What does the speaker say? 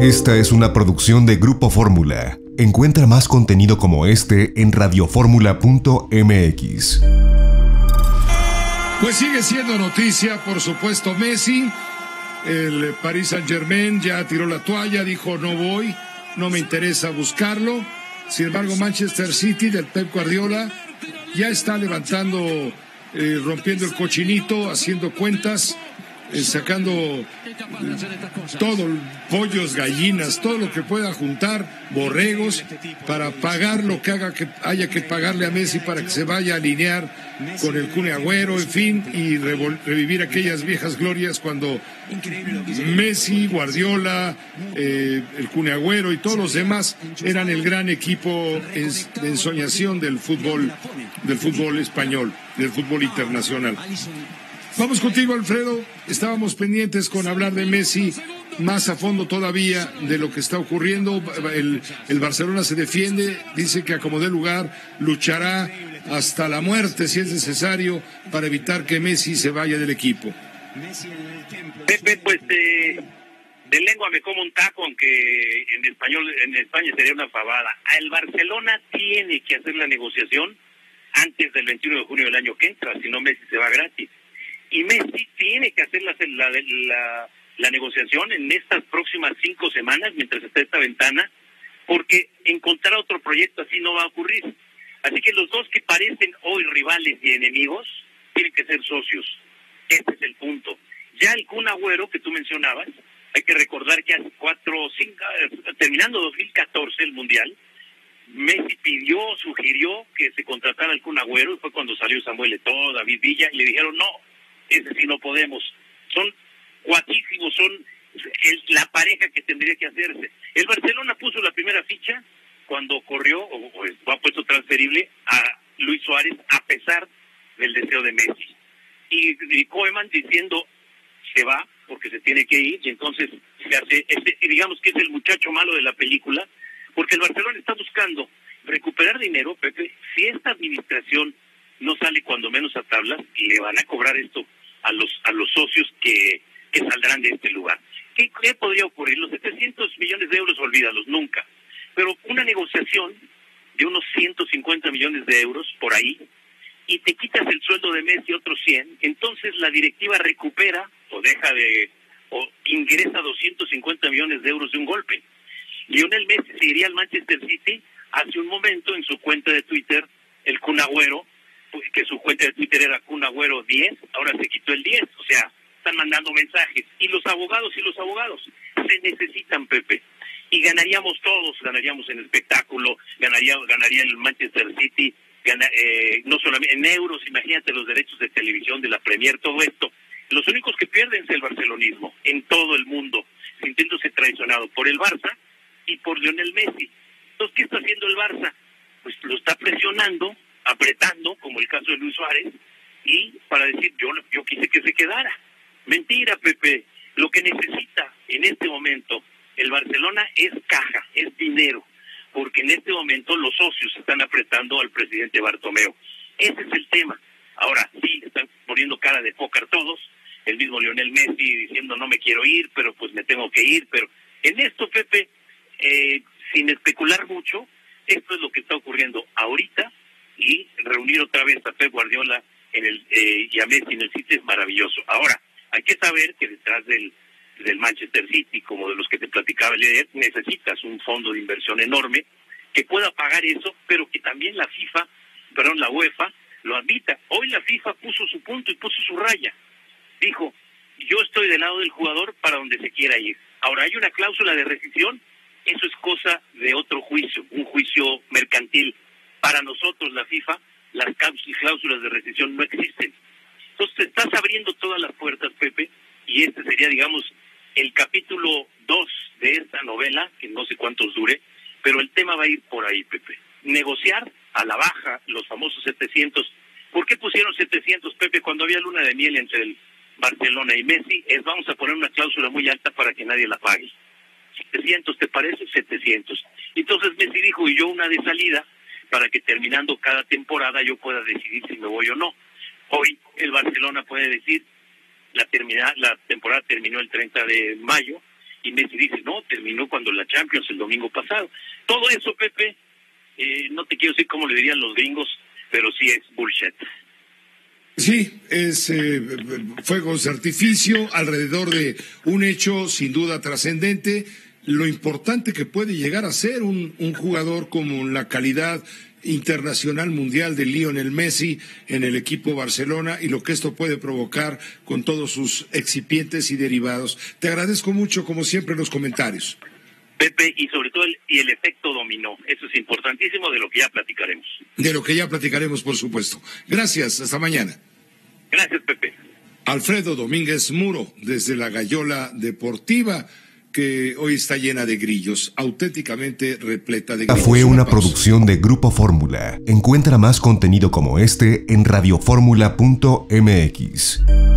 Esta es una producción de Grupo Fórmula. Encuentra más contenido como este en radioformula.mx. Pues sigue siendo noticia, por supuesto, Messi. El Paris Saint-Germain ya tiró la toalla, dijo no voy, no me interesa buscarlo. Sin embargo, Manchester City del Pep Guardiola ya está levantando, rompiendo el cochinito, haciendo cuentas, sacando todo, pollos, gallinas, todo lo que pueda juntar, borregos, para pagar lo que haya que pagarle a Messi para que se vaya a alinear con el Kun Agüero, en fin, y revivir aquellas viejas glorias cuando Messi, Guardiola, el Kun Agüero y todos los demás eran el gran equipo de ensoñación del fútbol español, del fútbol internacional. Vamos contigo, Alfredo. Estábamos pendientes con hablar de Messi más a fondo todavía de lo que está ocurriendo. El Barcelona se defiende, dice que a como dé lugar luchará hasta la muerte si es necesario para evitar que Messi se vaya del equipo. Pepe, pues de lengua me como un taco, aunque en España sería una fabada. El Barcelona tiene que hacer la negociación antes del 21 de junio del año que entra, si no Messi se va gratis. Y Messi tiene que hacer la negociación en estas próximas 5 semanas, mientras está esta ventana, porque encontrar otro proyecto así no va a ocurrir. Así que los dos que parecen hoy rivales y enemigos tienen que ser socios. Este es el punto. Ya el Kun Agüero que tú mencionabas, hay que recordar que hace 4 o 5, terminando 2014 el Mundial, Messi sugirió que se contratara al Kun Agüero, y fue cuando salió Samuel Eto'o, David Villa, y le dijeron no, ese sí no podemos. Son guapísimos, son la pareja que tendría que hacerse. El Barcelona puso la primera ficha cuando corrió, o ha puesto transferible a Luis Suárez, a pesar del deseo de Messi. Y Koeman diciendo se va porque se tiene que ir, y entonces se hace, digamos que es el muchacho malo de la película, porque el Barcelona está buscando recuperar dinero, Pepe. Si esta administración no sale cuando menos a tablas, le van a cobrar esto a los socios que saldrán de este lugar. ¿Qué podría ocurrir? Los 700 millones de euros, olvídalos, nunca. Pero una negociación de unos 150 millones de euros por ahí, y te quitas el sueldo de Messi otros 100, entonces la directiva recupera o ingresa 250 millones de euros de un golpe. Lionel Messi se iría al Manchester City. Hace un momento en su cuenta de Twitter, el Kun Agüero, que su cuenta de Twitter era Kun Agüero 10, ahora se quitó el 10, o sea, están mandando mensajes. Y los abogados se necesitan, Pepe. Y ganaríamos todos, ganaríamos en espectáculo, ganaría el Manchester City, no solamente en euros, imagínate los derechos de televisión de la Premier, todo esto. Los únicos que pierden es el barcelonismo en todo el mundo, sintiéndose traicionado por el Barça y por Lionel Messi. Entonces, ¿qué está haciendo el Barça? Pues lo está presionando, apretando, como el caso de Luis Suárez, y para decir, yo quise que se quedara. Mentira, Pepe. Lo que necesita en este momento el Barcelona es caja, es dinero, porque en este momento los socios están apretando al presidente Bartomeu. Ese es el tema. Ahora, sí, están poniendo cara de póker todos, el mismo Lionel Messi diciendo no me quiero ir, pero pues me tengo que ir, pero en esto, Pepe, sin especular mucho, esto es lo que está ocurriendo ahorita, y reunir otra vez a Pep Guardiola y a Messi en el City es maravilloso. Ahora, hay que saber que detrás del Manchester City, como de los que te platicaba el líder, necesitas un fondo de inversión enorme que pueda pagar eso, pero que también la UEFA lo admita. Hoy la FIFA puso su punto y puso su raya. Dijo, yo estoy del lado del jugador para donde se quiera ir. Ahora, hay una cláusula de rescisión, eso es cosa de otro juicio, un juicio mercantil. Para nosotros, la FIFA, las cláusulas de rescisión no existen. Entonces, estás abriendo todas las puertas, Pepe, y este sería, digamos, el capítulo 2 de esta novela, que no sé cuántos dure, pero el tema va a ir por ahí, Pepe. Negociar a la baja los famosos 700. ¿Por qué pusieron 700, Pepe, cuando había luna de miel entre el Barcelona y Messi? Vamos a poner una cláusula muy alta para que nadie la pague. 700, ¿te parece? 700. Entonces Messi dijo, y yo una de salida, para que terminando cada temporada yo pueda decidir si me voy o no. Hoy el Barcelona puede decir, la temporada terminó el 30 de mayo, y Messi dice, no, terminó cuando la Champions el domingo pasado. Todo eso, Pepe, no te quiero decir cómo le dirían los gringos, pero sí es bullshit. Sí, es fuegos de artificio alrededor de un hecho sin duda trascendente. Lo importante que puede llegar a ser un jugador como la calidad internacional mundial de Lionel Messi en el equipo Barcelona y lo que esto puede provocar con todos sus excipientes y derivados. Te agradezco mucho, como siempre, los comentarios. Pepe, y sobre todo el efecto dominó. Eso es importantísimo, de lo que ya platicaremos. De lo que ya platicaremos, por supuesto. Gracias, hasta mañana. Gracias, Pepe. Alfredo Domínguez Muro, desde la Gallola Deportiva, que hoy está llena de grillos, auténticamente repleta de grillos. Fue una producción de Grupo Fórmula. Encuentra más contenido como este en radioformula.mx.